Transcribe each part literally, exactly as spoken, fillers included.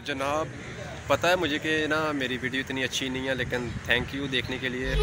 जनाब पता है मुझे कि ना मेरी वीडियो इतनी अच्छी नहीं है, लेकिन थैंक यू देखने के लिए।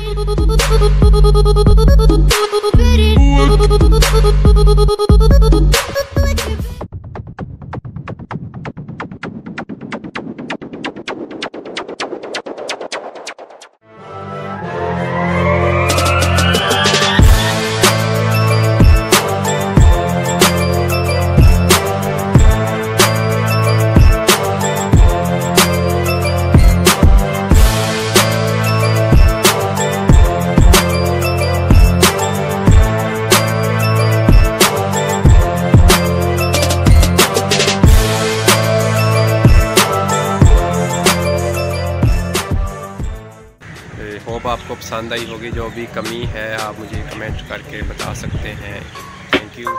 होप आपको पसंद आई होगी। जो भी कमी है आप मुझे कमेंट करके बता सकते हैं। Thank you.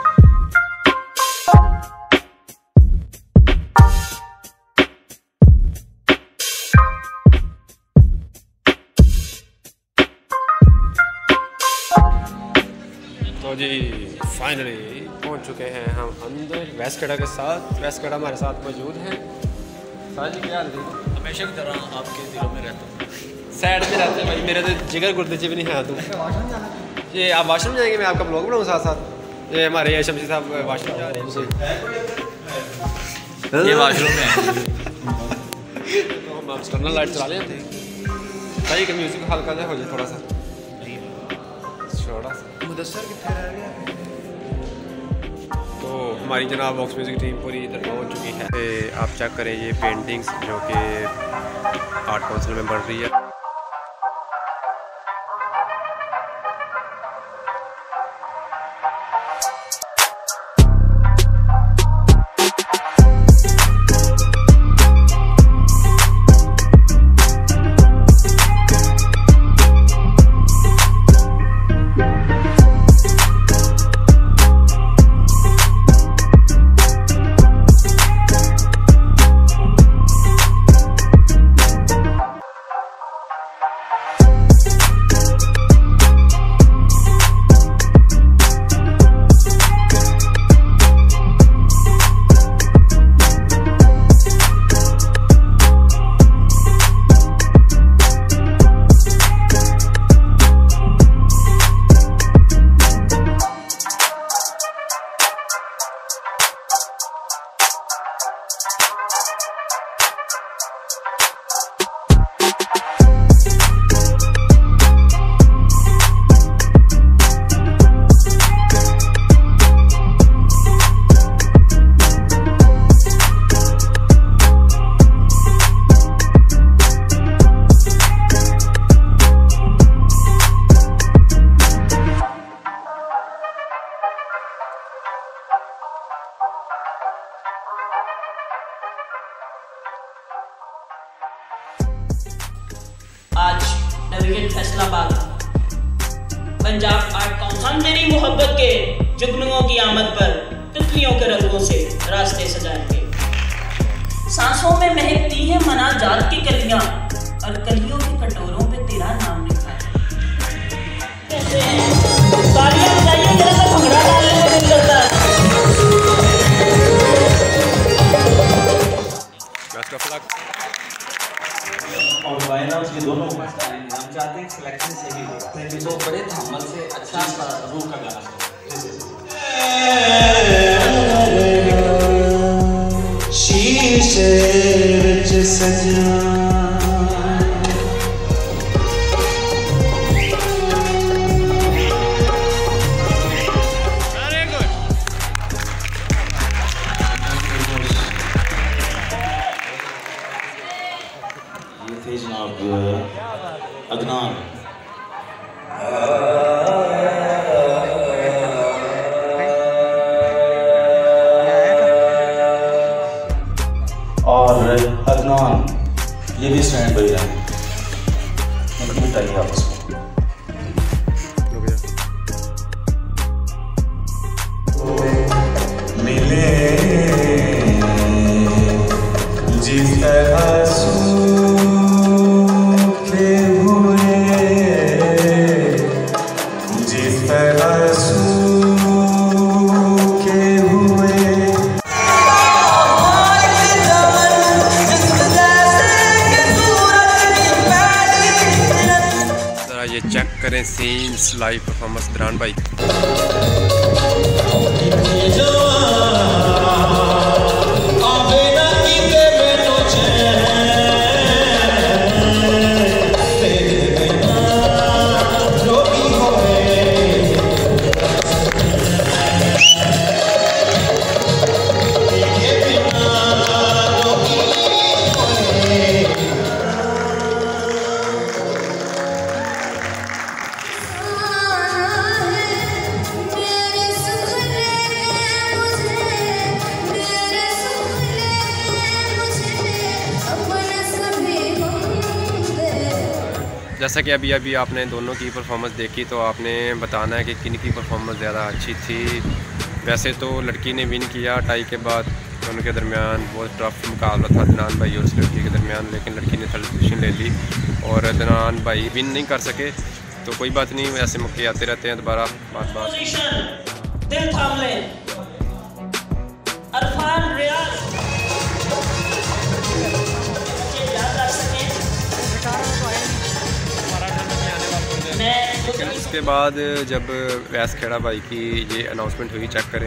तो जी फाइनली पहुंच चुके हैं हम अंदर वैसकड़ा के साथ। वैसकड़ा हमारे साथ मौजूद हैं। साजी क्या हाल है? हमेशा की तरह आपके दिलों में रहता हूँ। साइड में रहते हैं भाई, मेरे तो जिगर गुर्दे भी नहीं है। तुम ये आप वाशरूम जाएंगे, मैं आपका ब्लॉग बनाऊँ साथ साथ। ये हमारे ए शमसी साहब वाशरूम जा रहे हैं। ये वाशरूम में है। तो हम एक्सटर्नल लाइट चला लेते हैं भाई कि म्यूजिक हल्का जा हो जाए थोड़ा सा थोड़ा सा मुदस्सर कितने रह गया। तो हमारी जनाब बॉक्स म्यूजिक टीम पूरी इधर पहुँच चुकी है। आप चेक करें ये पेंटिंग्स जो कि आर्ट काउंसिल में बढ़ रही है। आज delegate Faisalabad Punjab art council हम तेरी मोहब्बत के जुगनुओं की आमद पर तितलियों के रंगों से रास्ते सजाएंगे। सांसों में महकती है मनाजात की कलियां और कलियों के कटोरों पे तेरा नाम लिखा है। कैसे हैं? तालियां बजाइए जरा सा, भंगड़ा डालने का दिल करता है। और फाइनल्स ये दोनों हम चाहते हैं सिलेक्शन से भी हो तो बड़े धमाल से अच्छा सा रूह का गाना शीशे विच सजना अदनान और अदनान ये भी स्टैंड बाई रहे मतलब बिठाइए आपस में। मिले जिस तरह सीन्स लाइव परफॉर्मेंस दरान भाई। जैसा कि अभी अभी आपने दोनों की परफॉर्मेंस देखी तो आपने बताना है कि किन की परफॉर्मेंस ज़्यादा अच्छी थी। वैसे तो लड़की ने विन किया टाई के बाद, दोनों के दरमियान बहुत टफ मुकाबला था अदनान भाई और उस लड़की के दरमियान, लेकिन लड़की ने थर्ड पोजीशन ले ली और अदनान भाई विन नहीं कर सके। तो कोई बात नहीं, ऐसे मौके आते रहते हैं दोबारा। बात बात इसके बाद जब वैस खेड़ा भाई की ये अनाउंसमेंट हुई, चेक करें।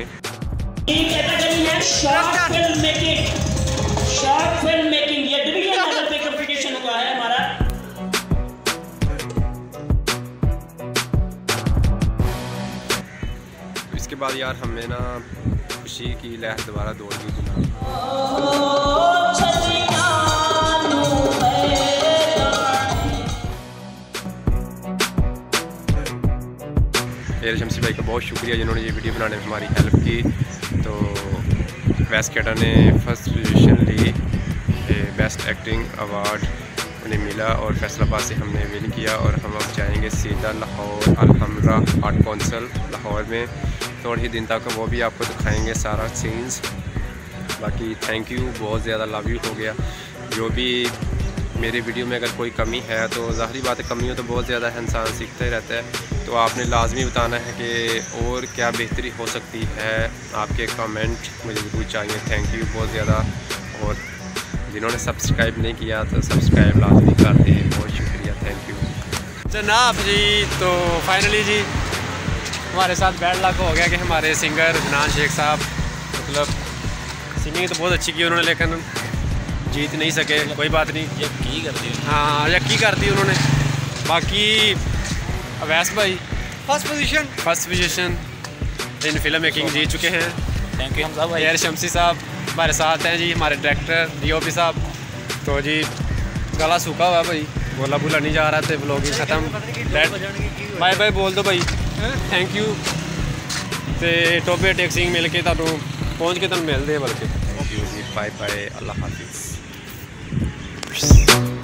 Short film making, short film making ये डिवीजन लेवल पे कंपटीशन हुआ है हमारा। इसके बाद यार हमें ना खुशी की लहर दोबारा दौड़ दी थी। ए शमसी भाई का बहुत शुक्रिया जिन्होंने ये वीडियो बनाने में हमारी हेल्प की। तो बेस्ट कैटा ने फर्स्ट पोजीशन ली, बेस्ट एक्टिंग अवार्ड उन्हें मिला और फैसलाबाद से हमने विन किया और हम अब जाएंगे सीधा लाहौर अल हमरा आर्ट काउंसिल लाहौर में। थोड़े ही दिन तक वो भी आपको दिखाएंगे सारा सीन्स। बाकी थैंक यू, बहुत ज़्यादा लव यू हो गया। जो भी मेरी वीडियो में अगर कोई कमी है तो ज़ाहिरी बात है, कमी हो तो बहुत ज़्यादा इंसान सीखता ही रहता है। तो आपने लाजमी बताना है कि और क्या बेहतरी हो सकती है। आपके कमेंट मुझे ज़रूर चाहिए। थैंक यू बहुत ज़्यादा। और जिन्होंने सब्सक्राइब नहीं किया तो सब्सक्राइब लाजमी कर दें। बहुत शुक्रिया, थैंक यू जनाब जी। तो फाइनली जी हमारे साथ बैड लक हो गया कि हमारे सिंगर अदनान शेख साहब, मतलब सिंगिंग तो बहुत अच्छी की उन्होंने, लेकिन जीत नहीं सके। कोई बात नहीं, यकी कर दी। हाँ यकी कर दी उन्होंने। बाकी अवैस भाई first position first position in film making जीत चुके हैं। थैंक यू हमजा भाई। ए आर शमसी साहब हमारे साथ हैं जी, हमारे डायरेक्टर डी ओ पी साहब। तो जी गला सूखा हुआ भाई, बोला बोला नहीं जा रहा थे, व्लॉगिंग ख़त्म। बाय बाय बोल दो भाई, थैंक यू। तो टोपे टैक्सिंग मिल के तुहानू पहुँच के तुहानू मिलते हैं बल्कि। बाय बाय, अल्लाह हाफिज़।